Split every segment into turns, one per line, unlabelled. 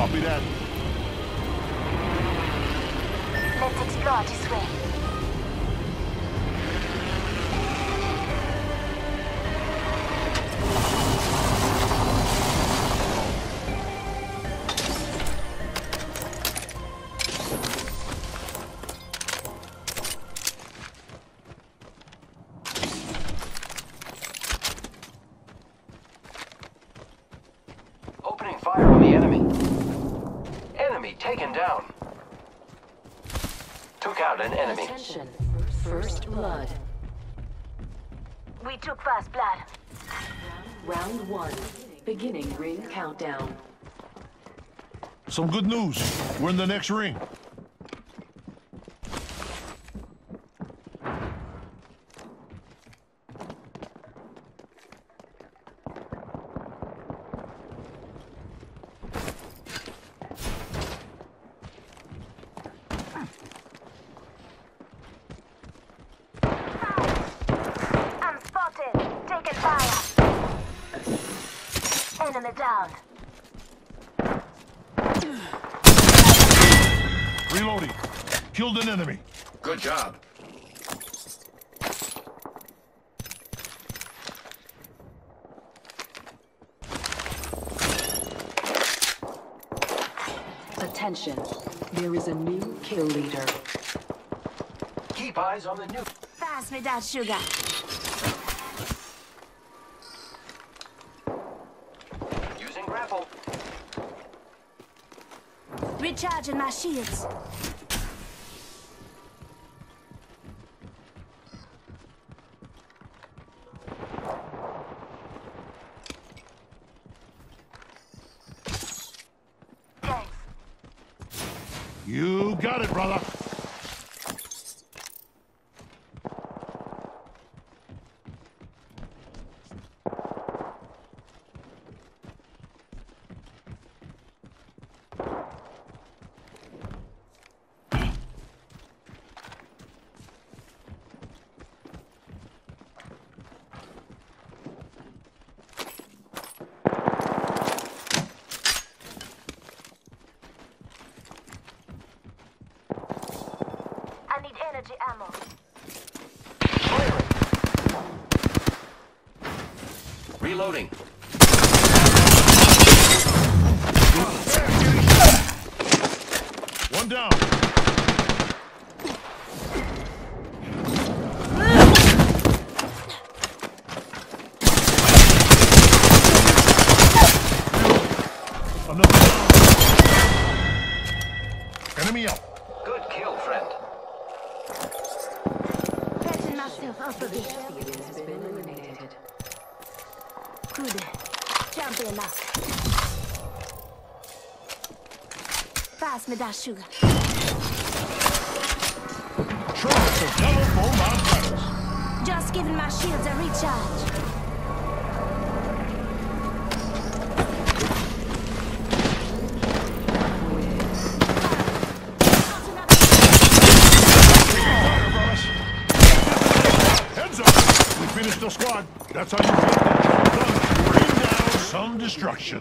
Copy that.
Let's explore this way.
Opening fire on the enemy. Enemy taken down. Took out an enemy.
Attention. First blood.
We took first blood.
Round 1. Beginning ring countdown.
Some good news. We're in the next ring.
I'm spotted. Taking fire. Enemy down.
Reloading. Killed an enemy.
Good job.
Attention. There is a new kill leader.
Keep eyes on the new.
Fast without sugar.
Using grapple.
Recharging my shields. Thanks.
You got it, brother.
I need energy ammo.
Reloading.
One down. Another down. Enemy out.
Good kill, friend.
Patching myself up a bit.
Champion has been eliminated.
Good. Champion up. Fast without sugar.
Shots of telephone non-fighters.
Just giving my shields a recharge.
Heads up. We finished the squad. That's how you get the job done. Bring down some destruction.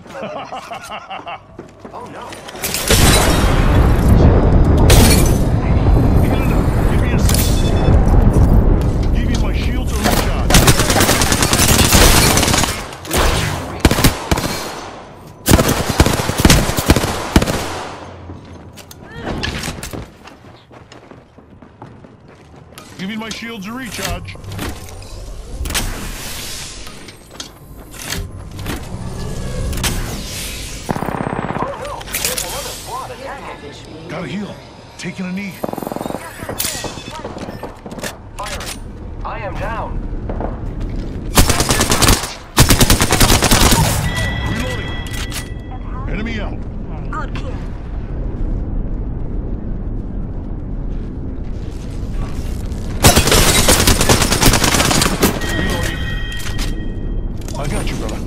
Oh no.
Heal it up. Give me a sec. Give me my shields a recharge. Give me my shields a recharge.
Oh no. There's another squad attacking.
Gotta heal. Taking a knee.
Firing. I am down.
Reloading. Enemy out.
Good kill.
Reloading. I got you, brother.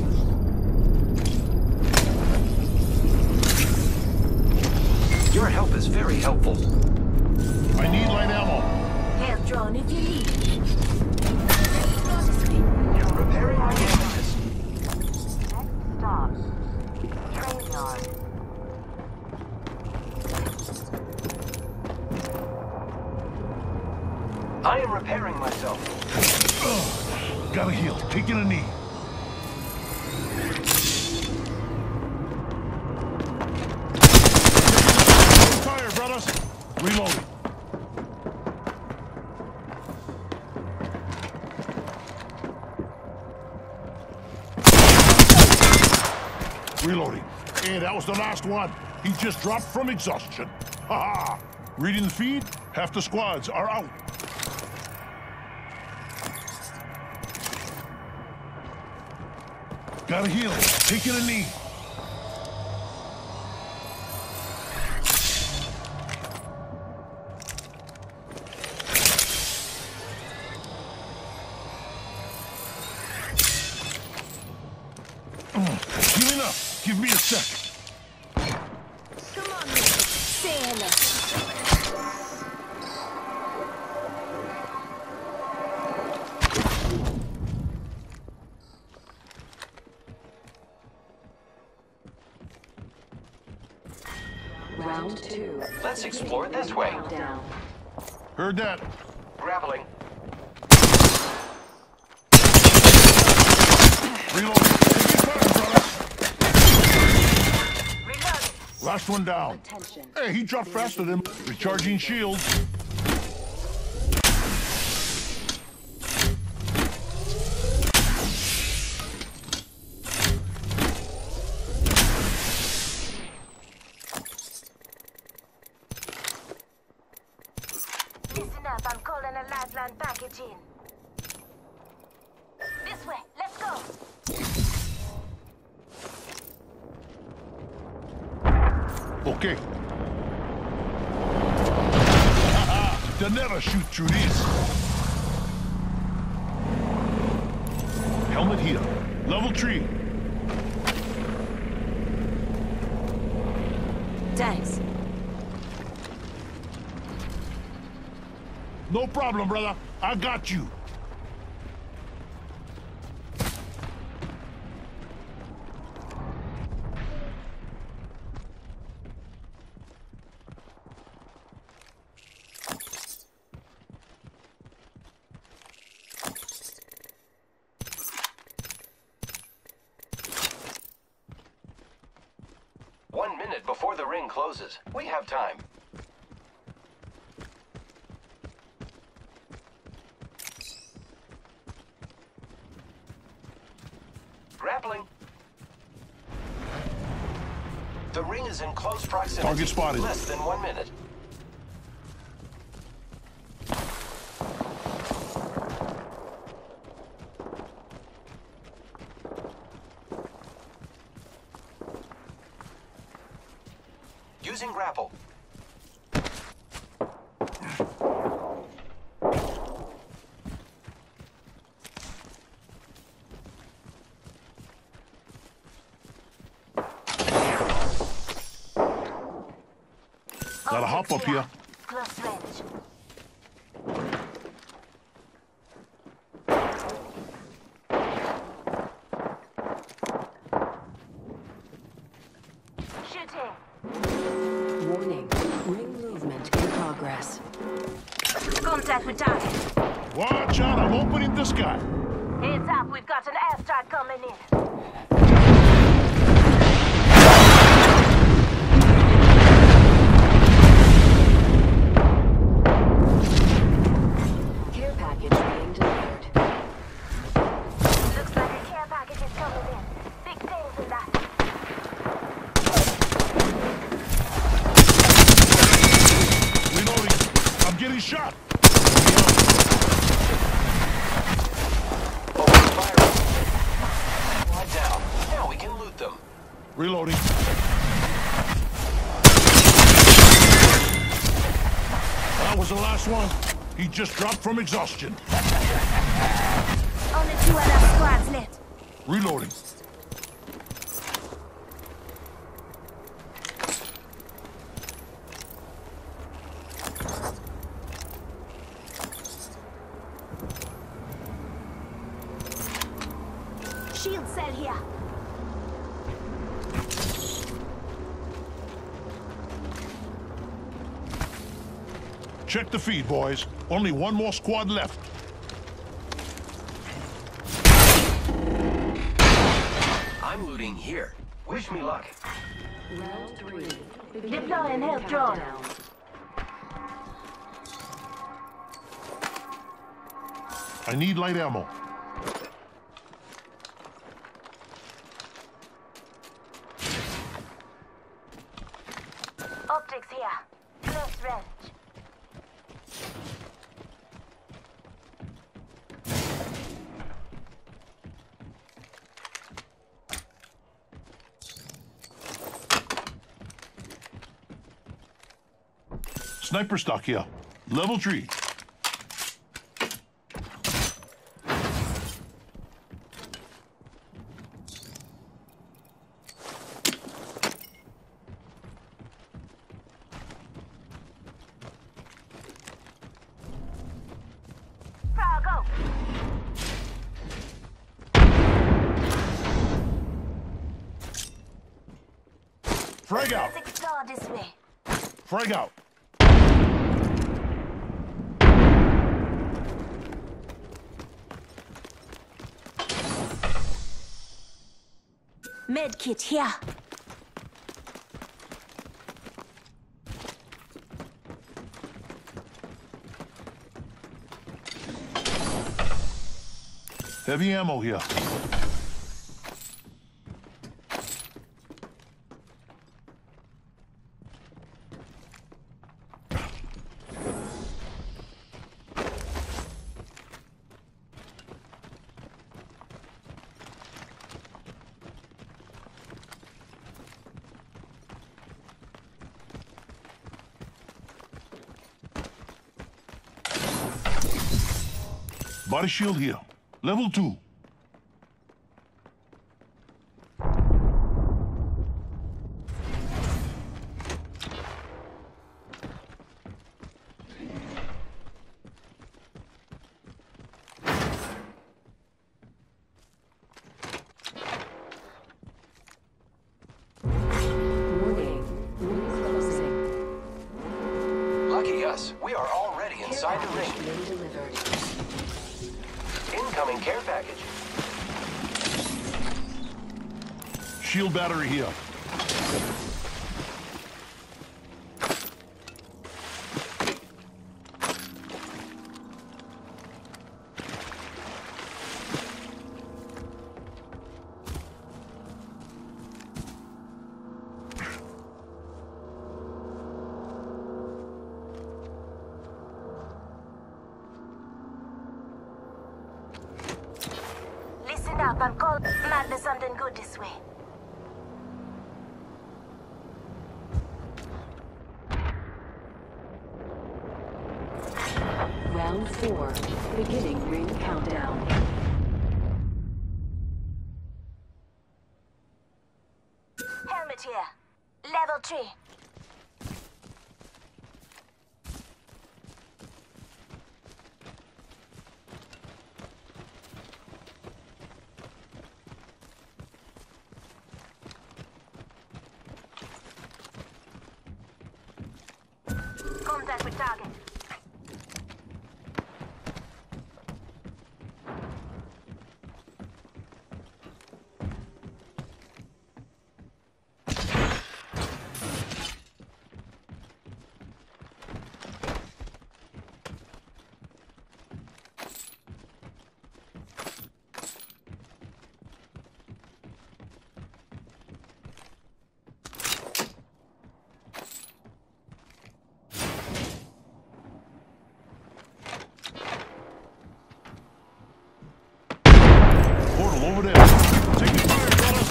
Your help is very helpful.
I need light ammo.
Health drone if you need.
You're repairing my damages.
Next stop. Train yard.
taking a knee. Fire, brothers. Reloading. Reloading. Hey, that was the last one. He just dropped from exhaustion. Ha ha! Reading the feed, half the squads are out. Gotta heal him. Taking a knee. Healing up. Give me a sec.
Come on, say hello.
Round 2.
Let's explore this way.
Down.
Heard that.
Grappling.
Reloading. Taking fire, brothers.
Reloading.
Last one down.
Attention.
Hey, he dropped faster than recharging shields.
Listen up, I'm calling a lifeline package in. This way, let's go.
Okay. They'll never shoot through this. Helmet here. Level 3.
Thanks.
No problem, brother. I got you.
One minute before the ring closes. We have time. Grappling. The ring is in close proximity.
Target spotted.
Less than 1 minute. Using grapple.
Gotta hop up here.
Close range. Shooting.
Warning. Ring movement in progress.
Contact with target.
Watch out, I'm opening the sky.
Heads up, we've got an airstrike coming in.
Care package being delivered.
Looks like a care package is coming in. Big things in that.
Reloading. I'm getting shot.
Open fire. Squad down. Now we can loot them.
Reloading. That was the last one. He just dropped from exhaustion.
Only 2 other squads left.
Reloading.
Shield cell here.
Check the feed, boys. Only one more squad left.
I'm looting here. Wish me luck.
Round 3.
Deploying help drone.
I need light ammo.
Optics here. Close range.
Sniper stock here. Level 3.
Go.
Frag out.
Let's explore this way.
Frag out.
Med kit here.
Heavy ammo here. Body shield here. Level 2.
Warning. Ring closing.
Lucky us. We are already inside the ring.
Ring delivered.
Incoming care package.
Shield battery here.
Listen up, I'm called. Might be something good this way.
Round 4. Beginning ring countdown.
Helmet here. Level 3. Contact with target.
Portal over there. Taking fire,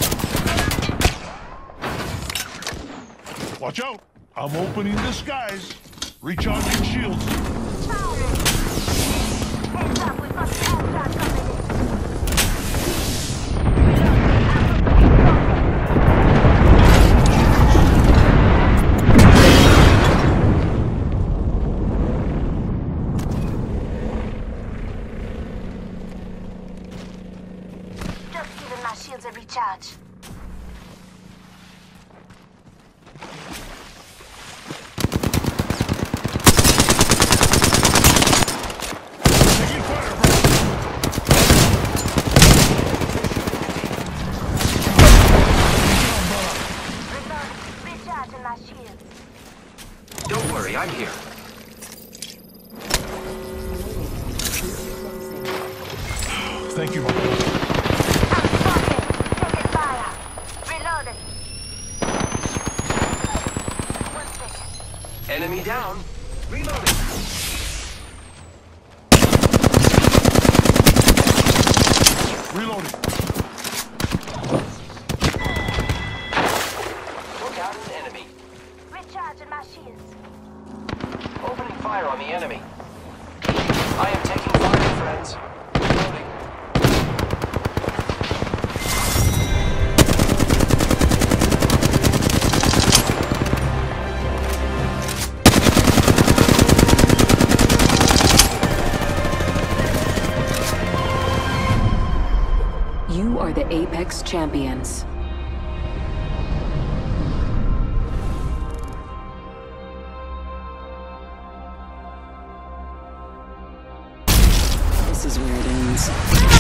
fellas. Watch out. I'm opening the skies. Recharging shields.
Heads up, we've got an aircraft coming in. Just giving my shields a recharge.
Taking fire, bro.
the Apex Champions. This is where it ends.